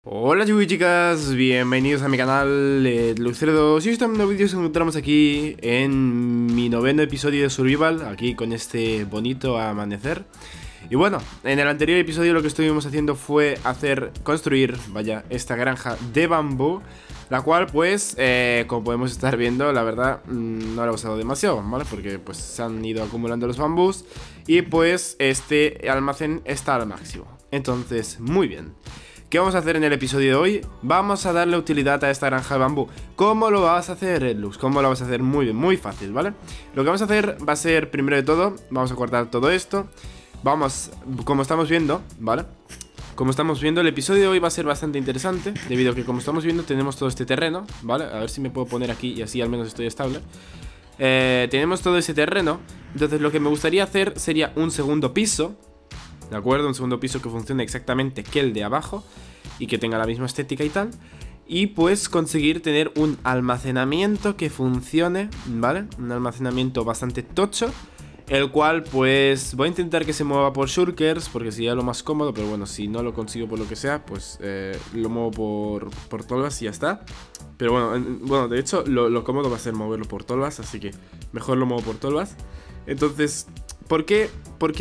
Hola chicos y chicas, bienvenidos a mi canal Lucerdo. Si están en los vídeos, nos encontramos aquí en mi noveno episodio de Survival, aquí con este bonito amanecer. Y bueno, en el anterior episodio lo que estuvimos haciendo fue construir, esta granja de bambú, la cual pues, como podemos estar viendo, la verdad no la he usado demasiado, ¿vale? Porque pues se han ido acumulando los bambús y pues este almacén está al máximo. Entonces, muy bien. ¿Qué vamos a hacer en el episodio de hoy? Vamos a darle utilidad a esta granja de bambú. ¿Cómo lo vas a hacer, Redlux? ¿Cómo lo vas a hacer? Muy bien, muy fácil, ¿vale? Lo que vamos a hacer va a ser, primero de todo, vamos a cortar todo esto. Vamos, como estamos viendo, ¿vale? Como estamos viendo, el episodio de hoy va a ser bastante interesante, debido a que, como estamos viendo, tenemos todo este terreno, ¿vale? A ver si me puedo poner aquí y así al menos estoy estable. Tenemos todo ese terreno. Entonces lo que me gustaría hacer sería un segundo piso, ¿de acuerdo? Un segundo piso que funcione exactamente que el de abajo y que tenga la misma estética y tal. Y pues conseguir tener un almacenamiento que funcione, ¿vale? Un almacenamiento bastante tocho, el cual pues voy a intentar que se mueva por shulkers, porque sería lo más cómodo. Pero bueno, si no lo consigo por lo que sea, pues lo muevo por tolvas y ya está. Pero bueno, de hecho lo cómodo va a ser moverlo por tolvas, así que mejor lo muevo por tolvas. Entonces, ¿por qué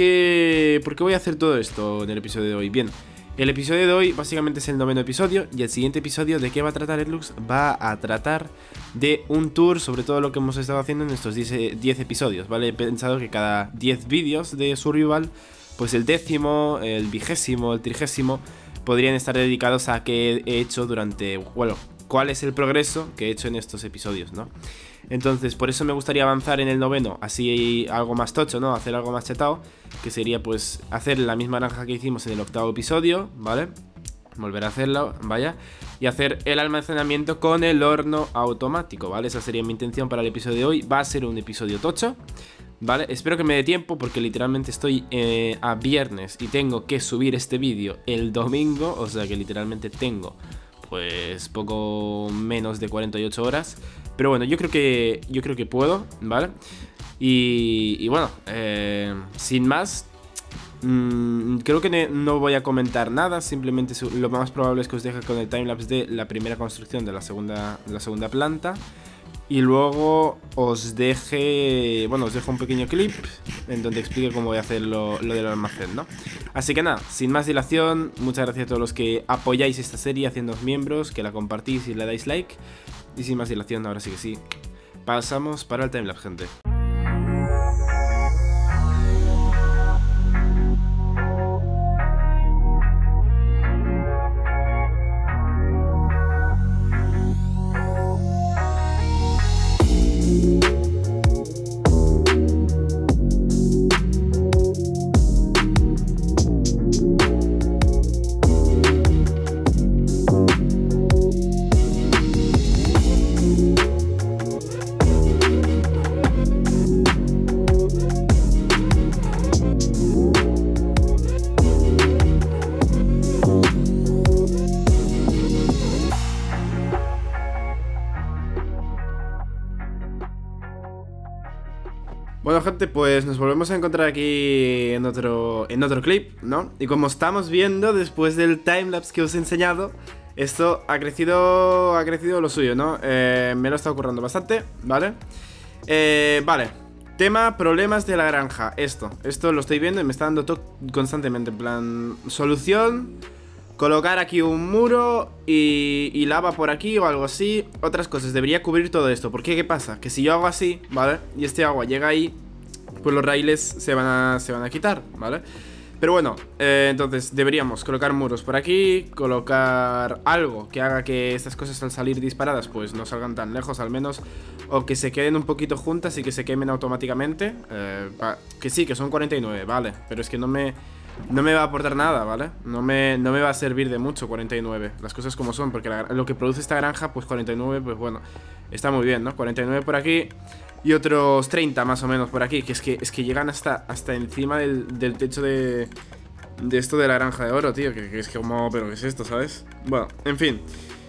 voy a hacer todo esto en el episodio de hoy? Bien, el episodio de hoy básicamente es el noveno episodio. Y el siguiente episodio, ¿de qué va a tratar Redlux? Va a tratar de un tour sobre todo lo que hemos estado haciendo en estos 10 episodios, ¿vale? He pensado que cada 10 vídeos de Survival, pues el décimo, el vigésimo, el trigésimo podrían estar dedicados a qué he hecho durante... Bueno, cuál es el progreso que he hecho en estos episodios, ¿no? Entonces, por eso me gustaría avanzar en el noveno, así algo más tocho, ¿no? Hacer algo más chetado, que sería pues hacer la misma granja que hicimos en el octavo episodio, ¿vale? Volver a hacerlo, y hacer el almacenamiento con el horno automático, ¿vale? Esa sería mi intención para el episodio de hoy. Va a ser un episodio tocho, ¿vale? Espero que me dé tiempo porque literalmente estoy a viernes y tengo que subir este vídeo el domingo, o sea que literalmente tengo pues poco menos de 48 horas. Pero bueno, yo creo que puedo, ¿vale? Y bueno, sin más, creo que no voy a comentar nada. Simplemente lo más probable es que os deje con el timelapse de la primera construcción de la segunda planta. Y luego os dejo un pequeño clip en donde explique cómo voy a hacer lo del almacén, ¿no? Así que nada, sin más dilación, muchas gracias a todos los que apoyáis esta serie haciéndoos miembros, que la compartís y le dais like. Y sin más dilación, ahora sí que sí, pasamos para el timelapse, gente. Bueno, gente, pues nos volvemos a encontrar aquí en otro clip, ¿no? Y como estamos viendo, después del timelapse que os he enseñado, esto ha crecido lo suyo, ¿no? Me lo he estado currando bastante, ¿vale? Vale, tema problemas de la granja. Esto lo estoy viendo y me está dando toque constantemente. En plan, solución: colocar aquí un muro y lava por aquí o algo así. Otras cosas, debería cubrir todo esto. Porque ¿qué pasa? Que si yo hago así, ¿vale? Y este agua llega ahí, pues los raíles se van a quitar, ¿vale? Pero bueno, entonces deberíamos colocar muros por aquí, colocar algo que haga que estas cosas al salir disparadas pues no salgan tan lejos al menos, o que se queden un poquito juntas y que se quemen automáticamente. Que sí, que son 49, vale, pero es que no me va a aportar nada, ¿vale? No me va a servir de mucho 49, las cosas como son, porque lo que produce esta granja, pues 49, pues bueno, está muy bien, ¿no? 49 por aquí y otros 30 más o menos por aquí, que es que llegan hasta encima del techo de esto de la granja de oro, tío, que es como, pero ¿qué es esto, sabes? Bueno, en fin,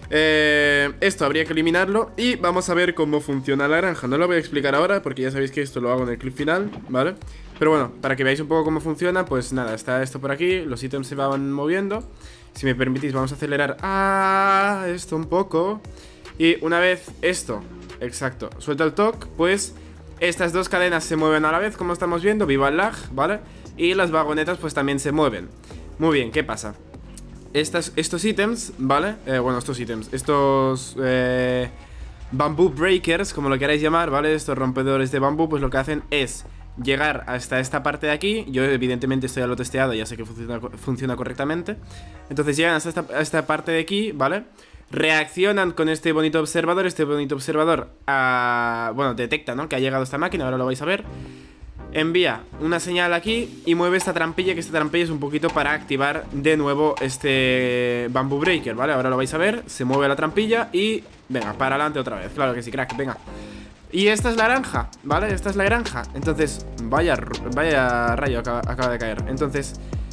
esto habría que eliminarlo y vamos a ver cómo funciona la granja. No lo voy a explicar ahora porque ya sabéis que esto lo hago en el clip final, ¿vale? Pero bueno, para que veáis un poco cómo funciona, pues nada, está esto por aquí, los ítems se van moviendo Si me permitís, vamos a acelerar esto un poco. Y una vez esto, exacto, suelto el toque, pues estas dos cadenas se mueven a la vez, como estamos viendo, viva el lag, ¿vale? Y las vagonetas pues también se mueven. Muy bien, ¿qué pasa? Estos ítems, ¿vale? Estos bamboo breakers, como lo queráis llamar, ¿vale? Estos rompedores de bambú, pues lo que hacen es llegar hasta esta parte de aquí. Yo evidentemente esto ya lo he testeado, ya sé que funciona correctamente. Entonces llegan hasta esta parte de aquí, ¿vale? Reaccionan con este bonito observador. Este bonito observador, bueno, detecta, ¿no?, que ha llegado esta máquina, ahora lo vais a ver. Envía una señal aquí y mueve esta trampilla, que esta trampilla es un poquito para activar de nuevo este bamboo breaker, ¿vale? Ahora lo vais a ver, se mueve la trampilla y venga, para adelante otra vez, claro que sí, crack, venga. Y esta es la granja, ¿vale? Esta es la granja. Entonces, vaya rayo acaba de caer. Entonces,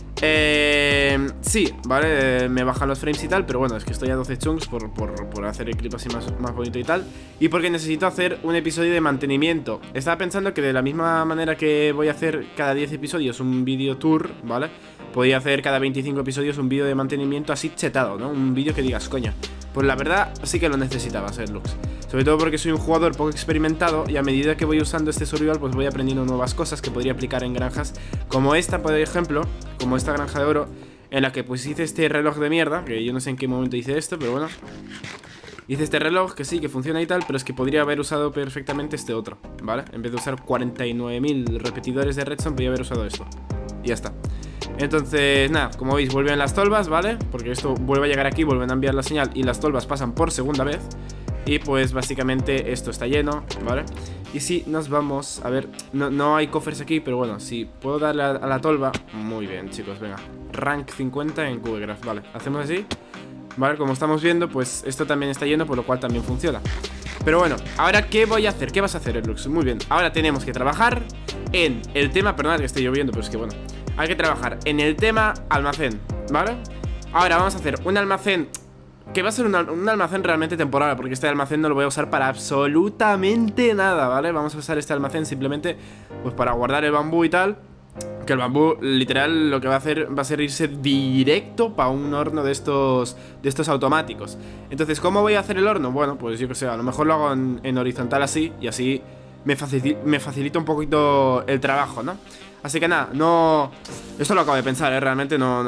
sí, ¿vale? Me bajan los frames y tal, pero bueno, es que estoy a 12 chunks por hacer el clip así más bonito y tal. Y porque necesito hacer un episodio de mantenimiento. Estaba pensando que de la misma manera que voy a hacer cada 10 episodios un vídeo tour, ¿vale? Podría hacer cada 25 episodios un vídeo de mantenimiento así chetado, ¿no? Un vídeo que digas, coño, pues la verdad sí que lo necesitaba, Serlux. Sobre todo porque soy un jugador poco experimentado y a medida que voy usando este survival pues voy aprendiendo nuevas cosas que podría aplicar en granjas como esta, por ejemplo, como esta granja de oro, en la que pues hice este reloj de mierda, que yo no sé en qué momento hice esto, pero bueno. Hice este reloj que sí, que funciona y tal, pero es que podría haber usado perfectamente este otro, ¿vale? En vez de usar 49.000 repetidores de redstone, podría haber usado esto. Y ya está. Entonces, nada, como veis, vuelven las tolvas, ¿vale? Porque esto vuelve a llegar aquí, vuelven a enviar la señal y las tolvas pasan por segunda vez. Y pues básicamente esto está lleno, ¿vale? Y si nos vamos, a ver, no hay cofres aquí, pero bueno, si puedo darle a la tolva. Muy bien, chicos, venga. Rank 50 en Cubegraph, vale, hacemos así. Vale, como estamos viendo, pues esto también está lleno, por lo cual también funciona. Pero bueno, ahora ¿qué voy a hacer? ¿Qué vas a hacer, Erlux? Muy bien, ahora tenemos que trabajar en el tema, perdonad que esté lloviendo, pero es que bueno, hay que trabajar en el tema almacén, ¿vale? Ahora vamos a hacer un almacén que va a ser un almacén realmente temporal, porque este almacén no lo voy a usar para absolutamente nada, ¿vale? Vamos a usar este almacén simplemente pues para guardar el bambú y tal. Que el bambú, literal, lo que va a hacer va a ser irse directo para un horno de estos automáticos. Entonces, ¿cómo voy a hacer el horno? Bueno, pues yo que sé, a lo mejor lo hago en horizontal así, y así me facilita un poquito el trabajo, ¿no? Así que nada, no... Esto lo acabo de pensar, realmente no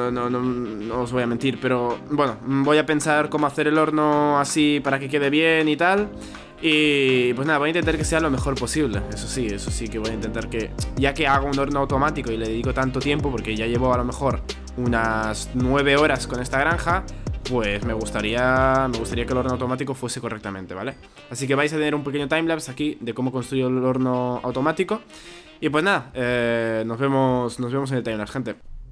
os voy a mentir. Pero bueno, voy a pensar cómo hacer el horno así para que quede bien y tal. Y pues nada, voy a intentar que sea lo mejor posible. Eso sí que voy a intentar que... Ya que hago un horno automático y le dedico tanto tiempo, porque ya llevo a lo mejor unas 9 horas con esta granja, pues me gustaría que el horno automático fuese correctamente, ¿vale? Así que vais a tener un pequeño timelapse aquí de cómo construyo el horno automático. Y pues nada, nos vemos en el timelapse, gente.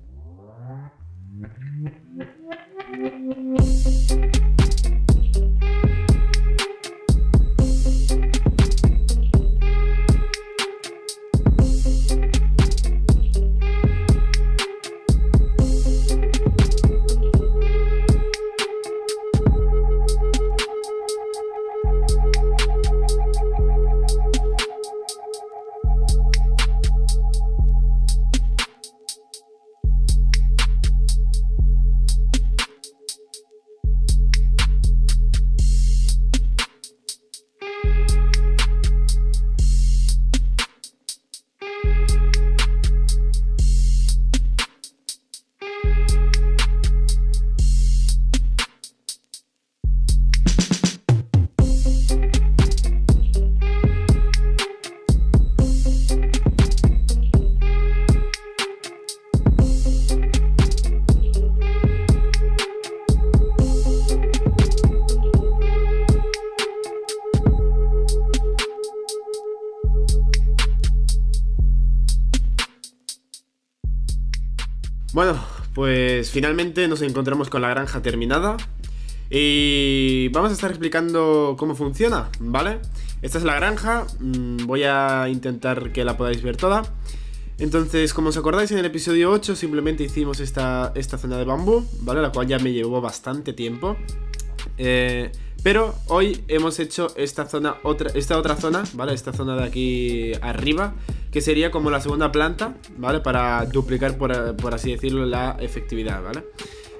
Bueno, pues finalmente nos encontramos con la granja terminada. Y vamos a estar explicando cómo funciona, ¿vale? Esta es la granja, voy a intentar que la podáis ver toda. Entonces, como os acordáis, en el episodio 8 simplemente hicimos esta zona de bambú, ¿vale? La cual ya me llevó bastante tiempo. Pero hoy hemos hecho esta otra zona, ¿vale? Esta zona de aquí arriba, que sería como la segunda planta, ¿vale? Para duplicar, por así decirlo, la efectividad, ¿vale?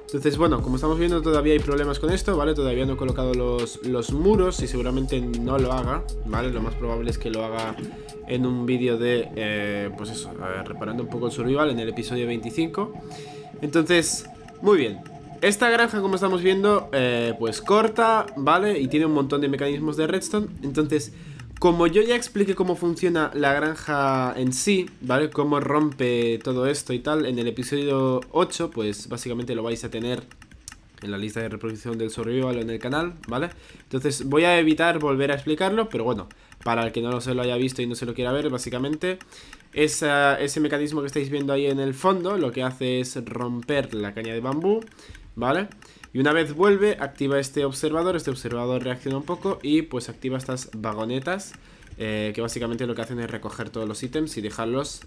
Entonces, bueno, como estamos viendo todavía hay problemas con esto, ¿vale? Todavía no he colocado los muros y seguramente no lo haga, ¿vale? Lo más probable es que lo haga en un vídeo de, pues eso, reparando un poco el survival en el episodio 25. Entonces, muy bien. Esta granja, como estamos viendo, pues corta, ¿vale? Y tiene un montón de mecanismos de redstone. Entonces, como yo ya expliqué cómo funciona la granja en sí, ¿vale? Cómo rompe todo esto y tal, en el episodio 8, pues básicamente lo vais a tener en la lista de reproducción del survival o en el canal, ¿vale? Entonces voy a evitar volver a explicarlo, pero bueno, para el que no se lo haya visto y no se lo quiera ver, básicamente ese mecanismo que estáis viendo ahí en el fondo lo que hace es romper la caña de bambú, ¿vale? Y una vez vuelve, activa este observador reacciona un poco y pues activa estas vagonetas que básicamente lo que hacen es recoger todos los ítems y dejarlos,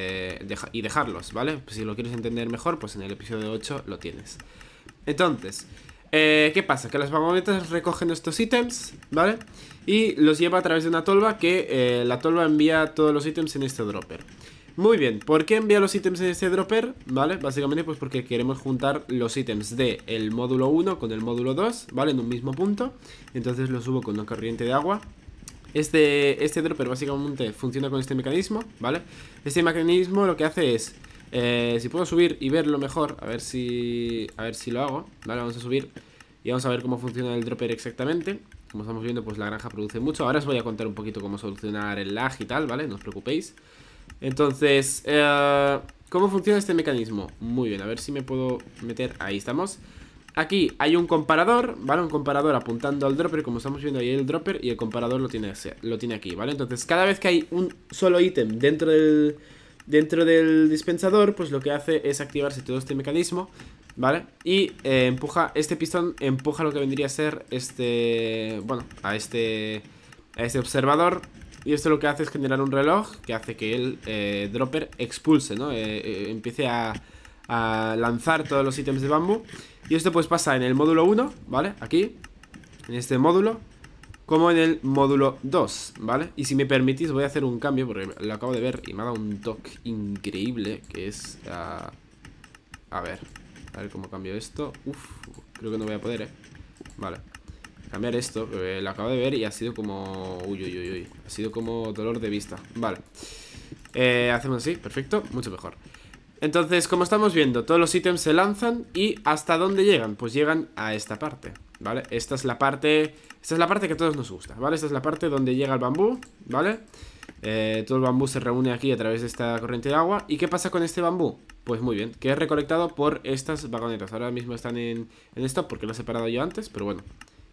¿vale? Pues si lo quieres entender mejor, pues en el episodio 8 lo tienes. Entonces, ¿qué pasa? Que las vagonetas recogen estos ítems, ¿vale? Y los lleva a través de una tolva que la tolva envía todos los ítems en este dropper. Muy bien, ¿por qué envía los ítems en este dropper? ¿Vale? Básicamente pues porque queremos juntar los ítems del módulo 1 con el módulo 2, ¿vale? En un mismo punto. Entonces los subo con una corriente de agua. Este dropper básicamente funciona con este mecanismo, ¿vale? Este mecanismo lo que hace es... si puedo subir y verlo mejor, a ver si lo hago. Vale, vamos a subir y vamos a ver cómo funciona el dropper exactamente. Como estamos viendo, pues la granja produce mucho. Ahora os voy a contar un poquito cómo solucionar el lag y tal, ¿vale? No os preocupéis. Entonces, ¿cómo funciona este mecanismo? Muy bien, a ver si me puedo meter. Ahí estamos. Aquí hay un comparador, ¿vale? Un comparador apuntando al dropper, como estamos viendo ahí el dropper, y el comparador lo tiene aquí, ¿vale? Entonces, cada vez que hay un solo ítem dentro del dispensador, pues lo que hace es activarse todo este mecanismo, ¿vale? Y este pistón empuja lo que vendría a ser bueno, a este observador. Y esto lo que hace es generar un reloj que hace que el dropper expulse, ¿no? Empiece a lanzar todos los ítems de bambú. Y esto pues pasa en el módulo 1, ¿vale? Aquí, en este módulo, como en el módulo 2, ¿vale? Y si me permitís voy a hacer un cambio porque lo acabo de ver y me ha dado un toque increíble, que es... a ver cómo cambio esto. Uf, creo que no voy a poder, Vale, cambiar esto, lo acabo de ver y ha sido como... Uy, ha sido como dolor de vista. Vale, hacemos así, perfecto, mucho mejor. Entonces, como estamos viendo, todos los ítems se lanzan. ¿Y hasta dónde llegan? Pues llegan a esta parte, ¿vale? Esta es la parte que a todos nos gusta, ¿vale? Esta es la parte donde llega el bambú, ¿vale? Todo el bambú se reúne aquí a través de esta corriente de agua. ¿Y qué pasa con este bambú? Pues muy bien, que es recolectado por estas vagonetas. Ahora mismo están en stop porque lo he separado yo antes, pero bueno.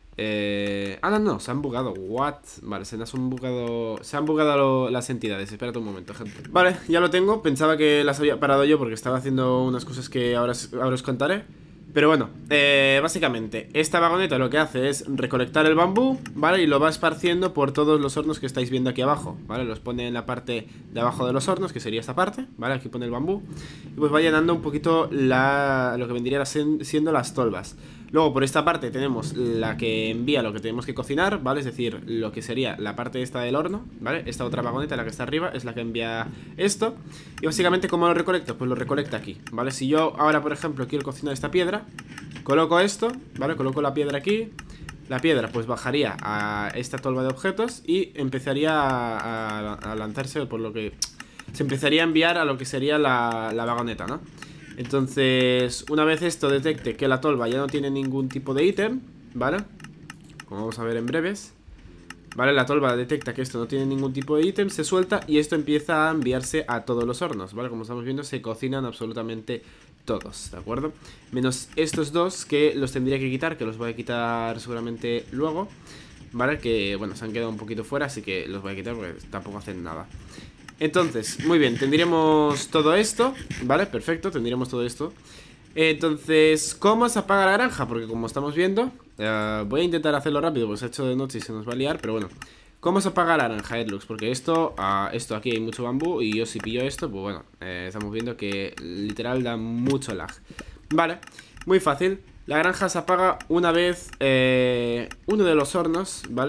No, se han bugado. What? Vale, se han bugado las entidades. Espérate un momento, gente. Vale, ya lo tengo. Pensaba que las había parado yo porque estaba haciendo unas cosas que ahora os contaré. Pero bueno, básicamente esta vagoneta lo que hace es recolectar el bambú, ¿vale? Y lo va esparciendo por todos los hornos que estáis viendo aquí abajo, ¿vale? Los pone en la parte de abajo de los hornos, que sería esta parte, ¿vale? Aquí pone el bambú. Y pues va llenando un poquito lo que vendría siendo las tolvas. Luego por esta parte tenemos la que envía lo que tenemos que cocinar, ¿vale? Es decir, lo que sería la parte esta del horno, ¿vale? Esta otra vagoneta, la que está arriba, es la que envía esto. Y básicamente, ¿cómo lo recolecta? Pues lo recolecta aquí, ¿vale? Si yo ahora, por ejemplo, quiero cocinar esta piedra, coloco esto, ¿vale? Coloco la piedra aquí. La piedra pues bajaría a esta tolva de objetos y empezaría a lanzarse, por lo que se empezaría a enviar a lo que sería la vagoneta, ¿no? Entonces, una vez esto detecte que la tolva ya no tiene ningún tipo de ítem, ¿vale? Como vamos a ver en breves, ¿vale? La tolva detecta que esto no tiene ningún tipo de ítem, se suelta y esto empieza a enviarse a todos los hornos, ¿vale? Como estamos viendo, se cocinan absolutamente todos, ¿de acuerdo? Menos estos dos que los tendría que quitar, que los voy a quitar seguramente luego, ¿vale? Que, bueno, se han quedado un poquito fuera, así que los voy a quitar porque tampoco hacen nada. Entonces, muy bien, tendríamos todo esto, ¿vale? Perfecto, tendríamos todo esto. Entonces, ¿cómo se apaga la granja? Porque como estamos viendo, voy a intentar hacerlo rápido porque se ha hecho de noche y se nos va a liar, pero bueno. ¿Cómo se apaga la granja, Edlux? Porque esto aquí hay mucho bambú y yo si pillo esto, pues bueno, estamos viendo que literal da mucho lag. Vale, muy fácil. La granja se apaga una vez uno de los hornos, ¿vale?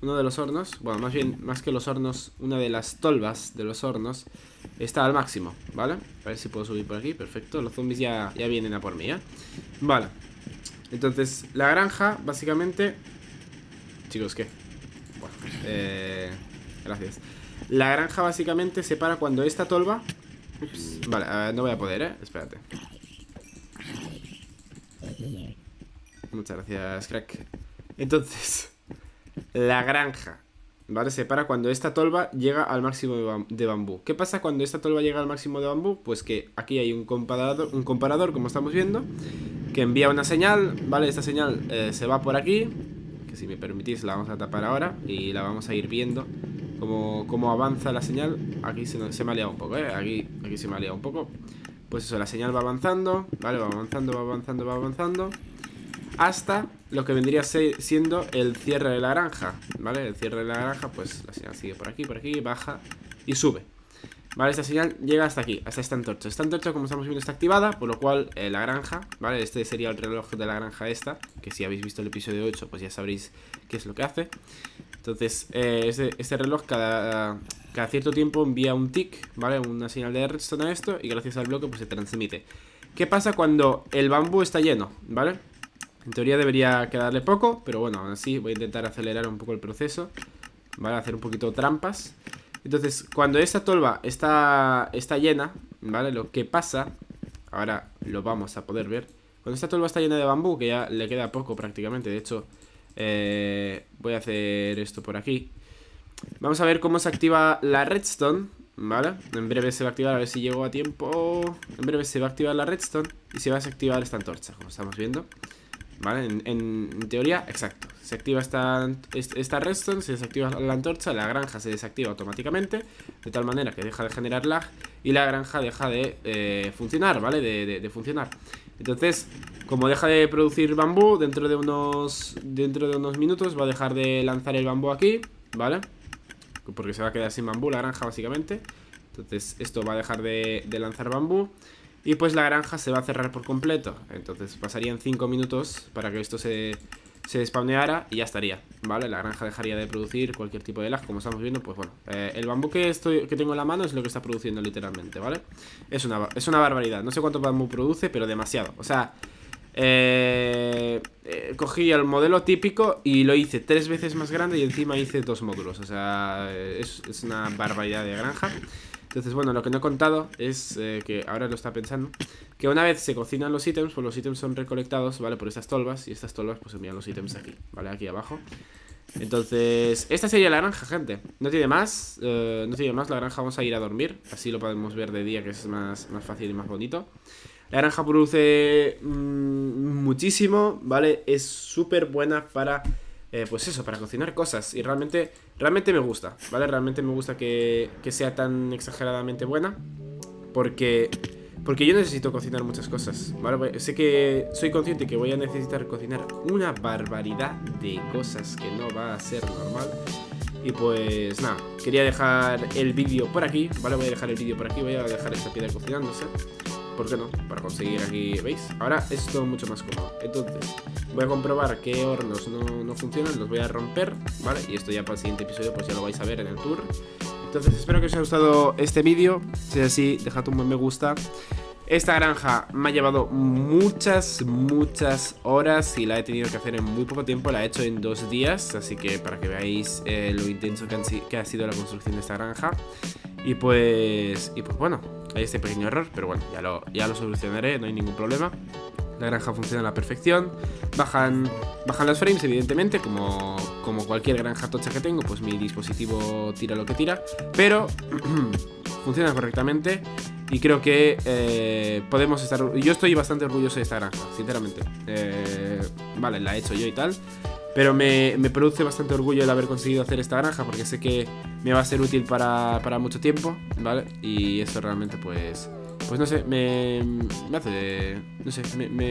uno de los hornos, bueno, más bien, más que los hornos, una de las tolvas de los hornos está al máximo, ¿vale? A ver si puedo subir por aquí, perfecto. Los zombies ya vienen a por mí, ¿eh? Vale. Entonces, la granja, básicamente... Chicos, ¿qué? Bueno, gracias. La granja, básicamente, se para cuando esta tolva... Ups, vale, no voy a poder, ¿eh? Espérate. Muchas gracias, crack. Entonces, la granja, ¿vale? Se para cuando esta tolva llega al máximo de bambú. ¿Qué pasa cuando esta tolva llega al máximo de bambú? Pues que aquí hay un comparador, como estamos viendo, que envía una señal, ¿vale? Esta señal se va por aquí, que si me permitís la vamos a tapar ahora y la vamos a ir viendo cómo avanza la señal. Aquí se me ha liado un poco, ¿eh? Aquí se me ha liado un poco. Pues eso, la señal va avanzando, ¿vale? Va avanzando, va avanzando, va avanzando, hasta lo que vendría siendo el cierre de la granja, ¿vale? El cierre de la granja, pues la señal sigue por aquí, baja y sube, ¿vale? Esta señal llega hasta aquí, hasta esta antorcha. Esta antorcha, como estamos viendo, está activada, por lo cual la granja, ¿vale? Este sería el reloj de la granja esta, que si habéis visto el episodio 8, pues ya sabréis qué es lo que hace. Entonces, este reloj cada cierto tiempo envía un tick, ¿vale? Una señal de redstone a esto, y gracias al bloque pues se transmite. ¿Qué pasa cuando el bambú está lleno? ¿Vale? En teoría debería quedarle poco, pero bueno, aún así voy a intentar acelerar un poco el proceso, ¿vale? Hacer un poquito trampas. Entonces, cuando esta tolva está llena, ¿vale? Lo que pasa, ahora lo vamos a poder ver. Cuando esta tolva está llena de bambú, que ya le queda poco prácticamente, de hecho, voy a hacer esto por aquí. Vamos a ver cómo se activa la redstone, ¿vale? En breve se va a activar, a ver si llego a tiempo. En breve se va a activar la redstone y se va a desactivar esta antorcha, como estamos viendo, ¿vale? En teoría, exacto. Se activa esta redstone, se desactiva la antorcha, la granja se desactiva automáticamente, de tal manera que deja de generar lag y la granja deja de funcionar, ¿vale? De funcionar. Entonces, como deja de producir bambú, dentro de unos minutos va a dejar de lanzar el bambú aquí, ¿vale? Porque se va a quedar sin bambú la granja, básicamente. Entonces, esto va a dejar de lanzar bambú. Y pues la granja se va a cerrar por completo. Entonces pasarían 5 minutos para que esto se despawneara y ya estaría, ¿vale? La granja dejaría de producir cualquier tipo de lag, como estamos viendo. Pues bueno, el bambú que tengo en la mano es lo que está produciendo literalmente, ¿vale? Es una barbaridad, no sé cuánto bambú produce, pero demasiado. O sea, cogí el modelo típico y lo hice 3 veces más grande y encima hice 2 módulos. O sea, es una barbaridad de granja. Entonces, bueno, lo que no he contado es que ahora lo está pensando, que una vez se cocinan los ítems, pues los ítems son recolectados, ¿vale? Por estas tolvas, y estas tolvas pues envían los ítems aquí, ¿vale? Aquí abajo. Entonces, esta sería la granja, gente. No tiene más, no tiene más. La granja vamos a ir a dormir, así lo podemos ver de día, que es más fácil y más bonito. La granja produce muchísimo, ¿vale? Es súper buena para... pues eso, para cocinar cosas. Y realmente me gusta, ¿vale? Realmente me gusta que sea tan exageradamente buena. Porque yo necesito cocinar muchas cosas, ¿vale? Sé que soy consciente que voy a necesitar cocinar una barbaridad de cosas que no va a ser normal. Y pues nada, quería dejar el vídeo por aquí, ¿vale? Voy a dejar el vídeo por aquí, voy a dejar esta piedra cocinándose. ¿Por qué no? Para conseguir aquí, ¿veis? Ahora es todo mucho más cómodo. Entonces, voy a comprobar qué hornos no funcionan, los voy a romper, ¿vale? Y esto ya para el siguiente episodio pues ya lo vais a ver en el tour. Entonces, espero que os haya gustado este vídeo. Si es así, dejad un buen me gusta. Esta granja me ha llevado muchas horas y la he tenido que hacer en muy poco tiempo. La he hecho en 2 días, así que para que veáis lo intenso que ha sido la construcción de esta granja. Y pues bueno, hay este pequeño error, pero bueno, ya lo solucionaré, no hay ningún problema. La granja funciona a la perfección. Bajan los frames, evidentemente, como cualquier granja tocha que tengo, pues mi dispositivo tira lo que tira. Pero funciona correctamente y creo que podemos estar... Yo estoy bastante orgulloso de esta granja, sinceramente. Vale, la he hecho yo y tal, pero me produce bastante orgullo el haber conseguido hacer esta granja, porque sé que me va a ser útil para mucho tiempo, ¿vale? Y eso realmente pues no sé, me hace, no sé,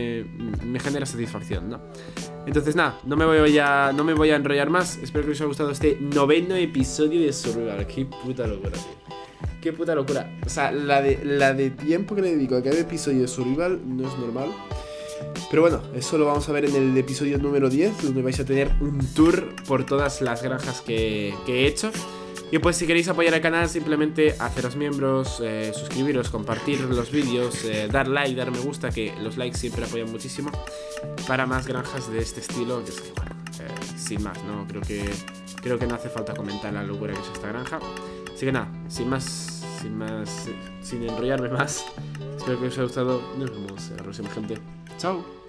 me genera satisfacción, ¿no? Entonces nada, no me voy a enrollar más. Espero que os haya gustado este 9º episodio de Survival. Qué puta locura, tío. Qué puta locura. O sea, la de tiempo que le dedico a cada episodio de Survival no es normal. Pero bueno, eso lo vamos a ver en el episodio número 10, donde vais a tener un tour por todas las granjas que he hecho. Y pues si queréis apoyar al canal, simplemente haceros miembros, suscribiros, compartir los vídeos, dar like, dar me gusta, que los likes siempre apoyan muchísimo, para más granjas de este estilo, que es que bueno, sin más, ¿no? Creo que no hace falta comentar la locura que es esta granja. Así que nada, sin enrollarme más, espero que os haya gustado. Nos vemos en la próxima, gente. Chao.